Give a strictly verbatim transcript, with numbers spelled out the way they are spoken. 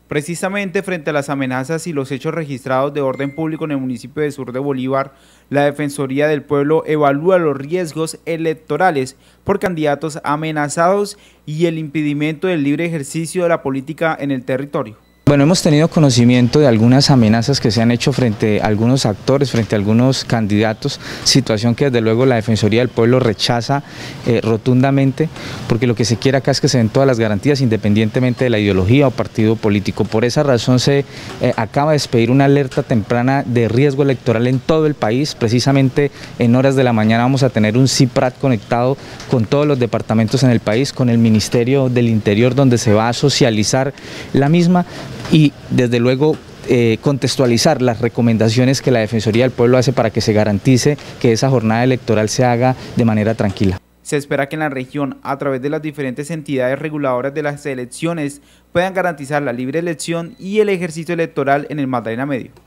Precisamente frente a las amenazas y los hechos registrados de orden público en el municipio de Sur de Bolívar, la Defensoría del Pueblo evalúa los riesgos electorales por candidatos amenazados y el impedimento del libre ejercicio de la política en el territorio. Bueno, hemos tenido conocimiento de algunas amenazas que se han hecho frente a algunos actores, frente a algunos candidatos, situación que desde luego la Defensoría del Pueblo rechaza eh, rotundamente, porque lo que se quiere acá es que se den todas las garantías independientemente de la ideología o partido político. Por esa razón se eh, acaba de expedir una alerta temprana de riesgo electoral en todo el país. Precisamente en horas de la mañana vamos a tener un CIPRAT conectado con todos los departamentos en el país, con el Ministerio del Interior, donde se va a socializar la misma y desde luego eh, contextualizar las recomendaciones que la Defensoría del Pueblo hace para que se garantice que esa jornada electoral se haga de manera tranquila. Se espera que en la región, a través de las diferentes entidades reguladoras de las elecciones, puedan garantizar la libre elección y el ejercicio electoral en el Magdalena Medio.